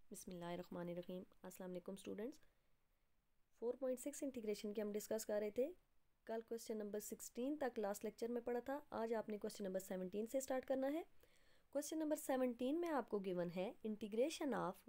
बिस्मिल्लाहिर्रहमानिर्रहीम। अस्सलाम वालेकुम स्टूडेंट्स। 4.6 इंटीग्रेशन की हम डिस्कस कर रहे थे। कल क्वेश्चन नंबर 16 तक लास्ट लेक्चर में पढ़ा था। आज आपने क्वेश्चन नंबर 17 से स्टार्ट करना है। क्वेश्चन नंबर 17 में आपको गिवन है integration of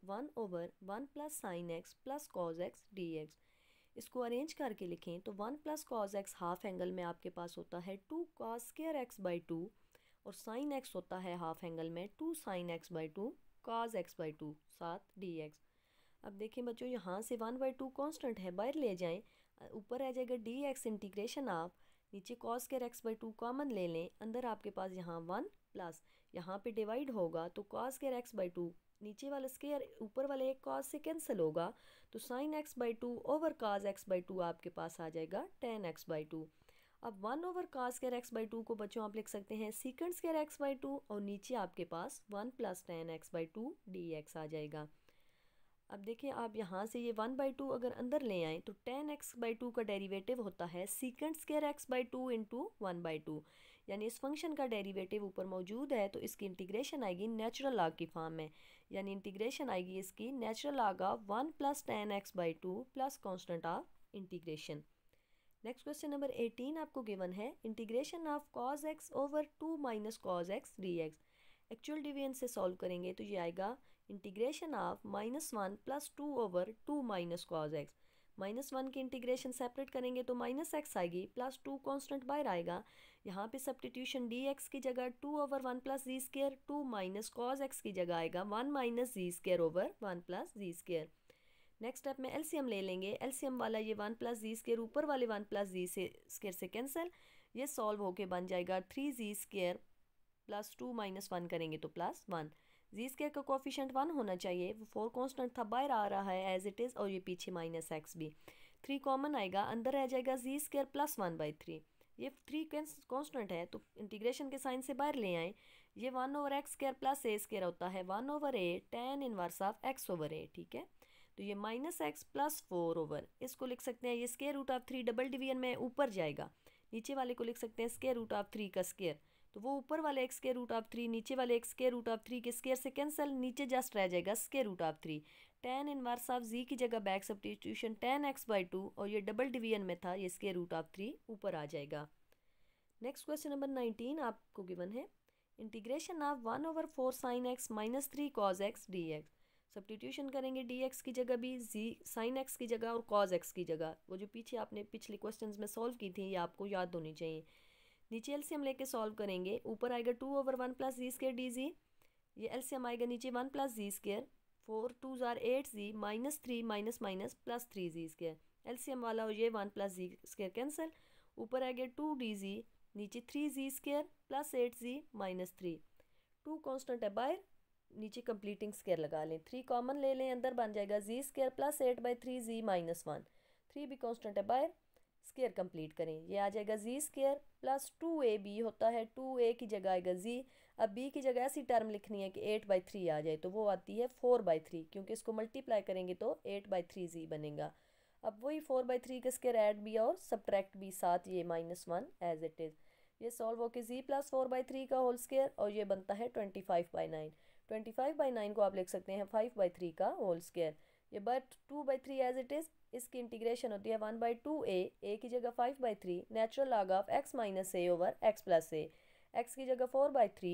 1/1 plus sine x plus cos x d x. इसको अरेंज करके लिखें तो 1 plus cos x half angle में आपके पास होता है 2 कॉस स्क्वायर एक्स बाई 2 और साइन एक्स होता है हाफ एंगल में 2 sine x by 2 cos x by 2 साथ डी एक्स। अब देखें बच्चों, यहाँ से 1/2 कांस्टेंट है, बाहर ले जाएं, ऊपर आ जाएगा डी एक्स इंटीग्रेशन आप नीचे cos square x by 2 common ले लें, अंदर आपके पास यहाँ 1 प्लस यहाँ पे डिवाइड होगा तो कॉस स्क्वायर एक्स बाई 2 नीचे वाला स्क्वायर ऊपर वाले एक कॉस से कैंसिल होगा तो sine x by 2 over cos x by 2 आपके पास आ जाएगा tan एक्स बाई 2। अब 1 over cos square x by 2 को बच्चों आप लिख सकते हैं सीकेंड स्क्वायर एक्स बाई 2 और नीचे आपके पास 1 plus tan x by 2 d x आ जाएगा। अब देखिए आप यहाँ से ये 1/2 अगर अंदर ले आएँ तो tan एक्स बाई 2 का डेरिवेटिव होता है secant square x by 2 into 1/2, यानी इस फंक्शन का डेरिवेटिव ऊपर मौजूद है तो इसकी इंटीग्रेशन आएगी नेचुरल लॉग की फॉर्म में, यानी इंटीग्रेशन आएगी इसकी natural log of 1 plus tan x by 2 plus constant of integration. Next question number 18 आपको गिवन है integration of cos x over 2 minus cos x d x. Actual division से solve करेंगे तो ये आएगा integration of -1 plus 2 over 2 minus cos x. -1 की integration separate करेंगे तो माइनस एक्स आएगी, प्लस 2 कॉन्स्टेंट बाहर आएगा, यहाँ पे सब्सटीट्यूशन डी एक्स की जगह 2 over 1 plus z square, 2 minus cos x की जगह आएगा 1 minus z square over 1 plus z square. Next step में एलसीएम ले लेंगे, एलसीएम वाला ये 1 प्लस जी स्क्र ऊपर वाले 1 प्लस जी से स्क्र से कैंसिल, ये सॉल्व होके बन जाएगा 3 जी स्क्र प्लस 2 माइनस 1 करेंगे तो प्लस 1। जी स्क्र का कोफिशेंट 1 होना चाहिए, वो 4 कांस्टेंट था बाहर आ रहा है एज इट इज़, और ये पीछे माइनस एक्स भी 3 कॉमन आएगा, अंदर रह जाएगा जी स्क्र प्लस 1/3। ये 3 कांस्टेंट है तो इंटीग्रेशन के साइन से बाहर ले आएँ, ये 1 over x square plus a square होता है 1 over a tan inverse of x over a, ठीक है। तो ये माइनस एक्स प्लस 4 ओवर, इसको लिख सकते हैं ये square root of 3 double division में ऊपर जाएगा, नीचे वाले को लिख सकते हैं स्क्वायर रूट ऑफ 3 का स्क्वायर, तो वो ऊपर वाले एक्स स्क्वायर रूट ऑफ 3 नीचे वाले एक्स स्क्वायर रूट ऑफ 3 के स्क्वायर से कैंसिल, नीचे जस्ट रह जाएगा square root of 3। tan inverse of z की जगह back substitution tan x by 2 और ये डबल डिवीजन में था ये स्क्वायर रूट ऑफ 3 ऊपर आ जाएगा। नेक्स्ट क्वेश्चन नंबर 19 आपको गिवन है integration of 1 over 4 sine x minus 3 cos x d x. Substitution करेंगे डी एक्स की जगह भी, जी साइन एक्स की जगह और कॉज एक्स की जगह, वो जो पीछे आपने पिछले क्वेश्चंस में सॉल्व की थी ये आपको याद होनी चाहिए। नीचे एलसीएम लेके सॉल्व करेंगे, ऊपर आएगा 2 over 1 plus z square d z, ये एलसीएम आएगा नीचे 1 प्लस जी स्क्र, 4 2 जार 8 z minus 3 minus minus plus 3 z square, LCM वाला और ये 1 प्लस जी स्क्र कैंसिल, ऊपर आ गया 2 डी जी, नीचे 3 z square plus 8 z minus 3, 2 constant है बाहर, नीचे कंप्लीटिंग स्क्वायर लगा लें, 3 कॉमन ले लें, अंदर बन जाएगा z square plus 8/3 z minus 1, 3 भी कांस्टेंट है बाहर, स्क्वायर कंप्लीट करें, ये आ जाएगा जी स्क्वायर प्लस 2ab होता है 2a की जगह आएगा जी। अब b की जगह ऐसी टर्म लिखनी है कि 8/3 आ जाए तो वो आती है 4/3, क्योंकि इसको मल्टीप्लाई करेंगे तो 8/3 जी बनेगा। अब वही 4/3 का स्क्वायर ऐड भी और सब्ट्रैक्ट भी साथ, ये -1 एज इट इज़, ये सॉल्व होकर जी प्लस 4/3 का होल स्क्वायर और ये बनता है 25/9। 25/9 को आप लिख सकते हैं 5/3 का होल स्क्वायर, ये बट 2/3 एज इट इज़, इसकी इंटीग्रेशन होती है 1/2a, a की जगह 5/3 natural log of x minus a over x plus a, x की जगह 4/3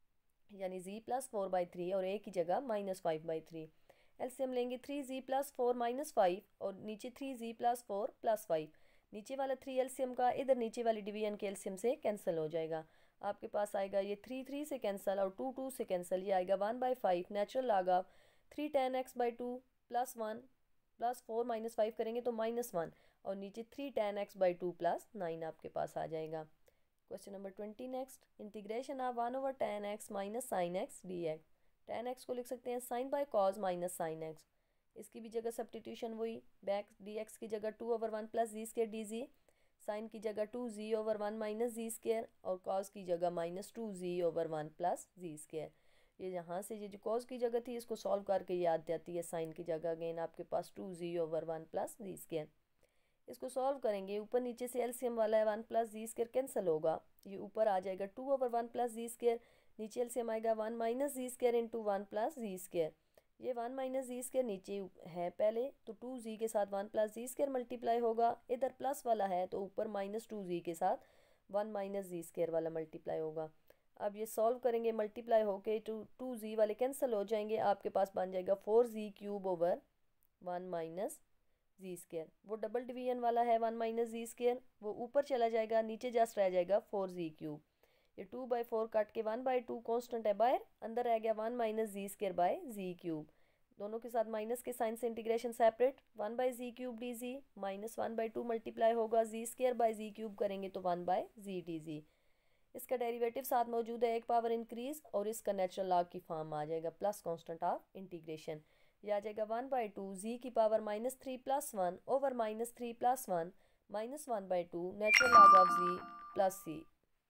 यानी z प्लस 4/3 और a की जगह -5/3। एलसीएम लेंगे 3z प्लस 4 माइनस 5 और नीचे 3z प्लस 4 प्लस 5, नीचे वाला 3 एलसीएम का इधर नीचे वाली डिवीजन के एलसीएम से कैंसिल हो जाएगा, आपके पास आएगा ये 3 3 से कैंसिल और 2 2 से कैंसिल, ये आएगा 1/5 natural log of 3 tan x by 2 plus 1 plus 4 minus 5 करेंगे तो -1 और नीचे 3 tan एक्स बाई 2 प्लस 9 आपके पास आ जाएगा। Question number 20 next integration of 1 over tan x minus sine x d x. tan x को लिख सकते हैं sine by cos minus sine x, इसकी भी जगह सब्स्टिट्यूशन वही बैक डी एक्स की जगह 2 over 1 plus z square d z, sine की जगह 2z over 1 minus z square और कॉज की जगह -2z over 1 plus z square. ये यहाँ से ये जो कॉज की जगह थी इसको सॉल्व करके याद जाती है साइन की जगह, अगेन आपके पास 2z over 1 plus z square. इसको सॉल्व करेंगे, ऊपर नीचे से एलसीएम वाला है 1 प्लस जी स्क्र कैंसिल होगा, ये ऊपर आ जाएगा 2 ओवर 1 प्लस जी स्क्र, नीचे एलसीएम आएगा 1 minus z square into 1 plus z square, ये 1 माइनस जी स्क्र नीचे है पहले, तो 2z के साथ 1 प्लस जी स्क्र मल्टीप्लाई होगा। इधर प्लस वाला है तो ऊपर माइनस 2z के साथ 1 माइनस जी स्क्र वाला मल्टीप्लाई होगा। अब ये सॉल्व करेंगे, मल्टीप्लाई होके 2z वाले कैंसिल हो जाएंगे, आपके पास बन जाएगा 4z cube over 1 minus z square. वो डबल डिवीजन वाला है 1 माइनस जी स्क्र, वो ऊपर चला जाएगा, नीचे जस्ट रह जाएगा 4z क्यूब। ये 2/4 काट के 1/2 कांस्टेंट है बाहर, अंदर रह गया 1 minus z square by z cube. दोनों के साथ माइनस के साइन से integration separate, 1 by z cube d z minus 1/2 multiply होगा z square by z cube करेंगे तो 1 बाय जी डी जी। इसका डेरिवेटिव साथ मौजूद है, एक पावर इंक्रीज और इसका नेचुरल लॉग की फॉर्म आ जाएगा प्लस कांस्टेंट ऑफ इंटीग्रेशन। ये आ जाएगा 1/2 जी की power -3 + 1 over -3 + 1 minus 1/2 natural log of z plus c.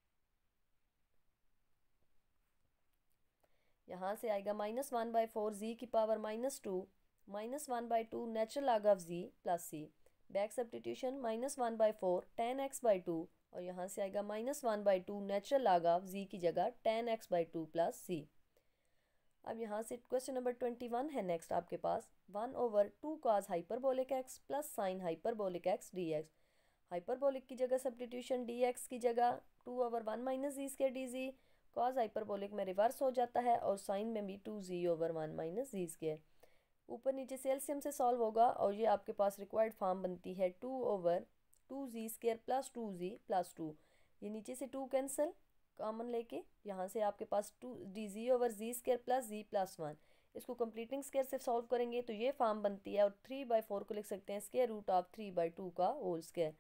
यहाँ से आएगा -1/4 जी की power -2 minus 1/2 natural log of z plus c. Back substitution -1/4 tan x/2 और यहाँ से आएगा -1/2 नेचुरल लॉग ऑफ जी की जगह tan x/2 प्लस सी। अब यहाँ से क्वेश्चन नंबर 21 है नेक्स्ट आपके पास, 1/2 cos hyperbolic x plus sine hyperbolic x dx। Hyperbolic की जगह सब्स्टिट्यूशन dx की जगह 2/1 minus z square d z. Cos hyperbolic में रिवर्स हो जाता है और साइन में भी 2z/1 माइनस जी स्क्र। ऊपर नीचे से एलसीएम से सॉल्व होगा और ये आपके पास रिक्वायर्ड फॉर्म बनती है 2/2z square plus 2z plus 2। ये नीचे से 2 कैंसिल कॉमन लेके यहाँ से आपके पास 2dz/z square plus z plus 1। इसको कंप्लीटिंग स्क्वायर से सॉल्व करेंगे तो ये फॉर्म बनती है और 3/4 को लिख सकते हैं स्क्वायर रूट ऑफ 3/2 का whole square.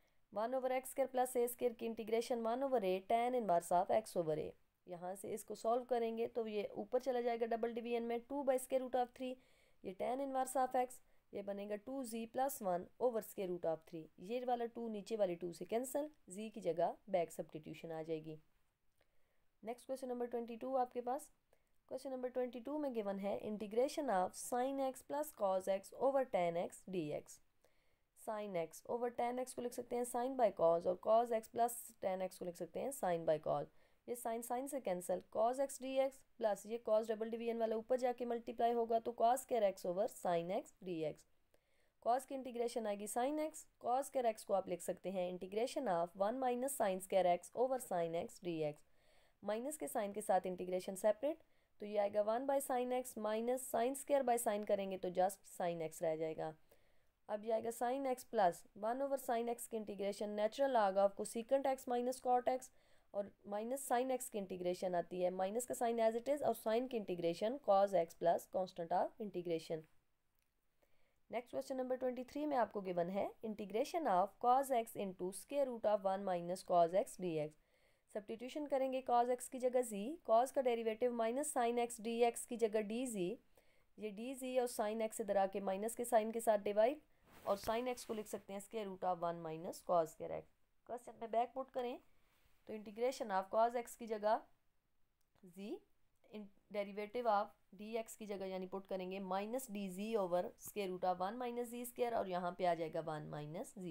1/x² plus a square की integration 1/a tan inverse of x/a। यहाँ से इसको सॉल्व करेंगे तो ये ऊपर चला जाएगा डबल डिवीजन में 2/√3, ये tan इनवर्स ऑफ x, ये बनेगा 2z + 1 ओवर √3। ये वाला 2 नीचे वाली 2 से कैंसिल, z की जगह बैक सब्स्टिट्यूशन आ जाएगी। नेक्स्ट क्वेश्चन नंबर 22 आपके पास। क्वेश्चन नंबर 22 में गिवन है integration of sin x plus cos x over tan x dx। sin x over tan x को लिख सकते हैं sin बाय cos और cos x plus tan x को लिख सकते हैं sin बाय cos। ये sin से cancel, cos x dx plus ये cos डबल डिवीजन वाला ऊपर जाके मल्टीप्लाई होगा तो cos square x over sin x dx। cos की इंटीग्रेशन आएगी sin x, cos square x को आप लिख सकते हैं integration of 1 minus sin square x over sin x dx। Minus के साइन के साथ इंटीग्रेशन सेपरेट, तो ये आएगा 1 by sin x minus sine square by sine करेंगे तो जस्ट sin x रह जाएगा। अब ये आएगा sin x plus 1/sin x की integration natural log of cosecant x minus cot x और माइनस sin x की इंटीग्रेशन आती है माइनस का साइन एज इट इज़ और साइन की integration cos x plus constant of integration. Next question number 23 में आपको गिवन है integration of cos x into square root of 1 minus cos x dx। Substitution करेंगे cos x की जगह z, cos का derivative minus sin x dx की जगह dz। ये dz और sin x इधर आके माइनस के साइन के साथ डिवाइड और sin x को लिख सकते हैं square root of 1 minus cos square x। Question में बैक पुट करें तो इंटीग्रेशन ऑफ cos x की जगह z, डेरिवेटिव ऑफ dx की जगह यानी पुट करेंगे minus dz over square root of 1 minus z square और यहाँ पे आ जाएगा 1 माइनस जी।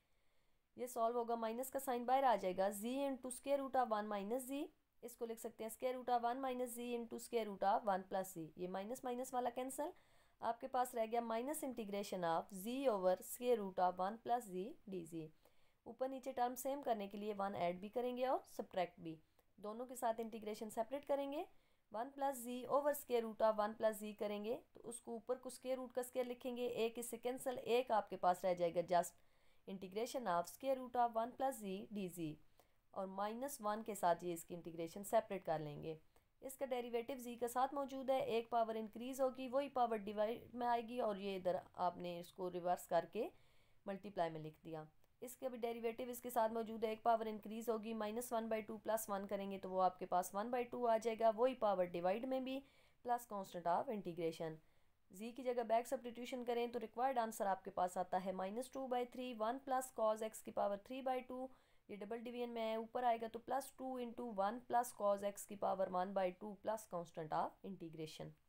ये सॉल्व होगा, माइनस का साइन बाहर आ जाएगा, z into square root of 1 minus z. इसको लिख सकते हैं square root of 1 minus z into square root of 1 plus z. ये माइनस माइनस वाला कैंसिल, आपके पास रह गया minus integration of z over square root of 1 plus z d z. ऊपर नीचे टर्म सेम करने के लिए 1 ऐड भी करेंगे और सब्ट्रैक्ट भी, दोनों के साथ इंटीग्रेशन सेपरेट करेंगे। 1 plus z over square root of 1 plus z करेंगे तो उसको ऊपर को स्क्वायर रूट का स्क्वायर लिखेंगे, एक इससे कैंसिल, एक आपके पास रह जाएगा just integration of square root of 1 plus z d z और -1 के साथ ये इसकी इंटीग्रेशन सेपरेट कर लेंगे। इसका डेरिवेटिव जी का साथ मौजूद है, एक पावर इंक्रीज होगी वही पावर डिवाइड में आएगी और ये इधर आपने इसको रिवर्स करके मल्टीप्लाई में लिख दिया। इसके भी डेरिवेटिव इसके साथ मौजूद है, एक पावर इंक्रीज होगी -1/2 प्लस 1 करेंगे तो वो आपके पास 1/2 आ जाएगा, वही पावर डिवाइड में भी plus constant of integration. Z की जगह बैक सब्स्टिट्यूशन करें तो रिक्वायर्ड आंसर आपके पास आता है -2/3 1 प्लस cos x की पावर 3/2। ये डबल डिवीजन में है, ऊपर आएगा तो +2 × 1 प्लस cos x की power 1/2 plus constant of integration.